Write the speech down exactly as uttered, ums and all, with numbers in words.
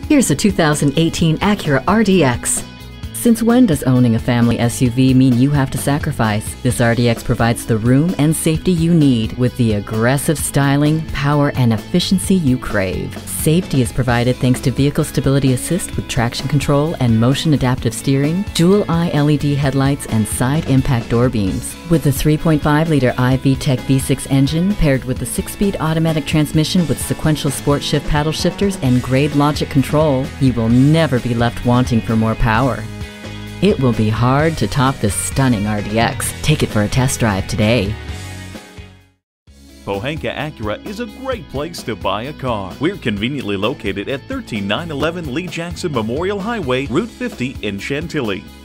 Here's a two thousand eighteen Acura R D X. Since when does owning a family S U V mean you have to sacrifice? This R D X provides the room and safety you need with the aggressive styling, power, and efficiency you crave. Safety is provided thanks to Vehicle Stability Assist with traction control and motion adaptive steering, dual eye L E D headlights, and side impact door beams. With the three point five liter i-VTEC V six engine paired with the six-speed automatic transmission with sequential sport shift paddle shifters and grade logic control, you will never be left wanting for more power. It will be hard to top this stunning R D X. Take it for a test drive today. Pohanka Acura is a great place to buy a car. We're conveniently located at one three nine one one Lee Jackson Memorial Highway, Route fifty in Chantilly.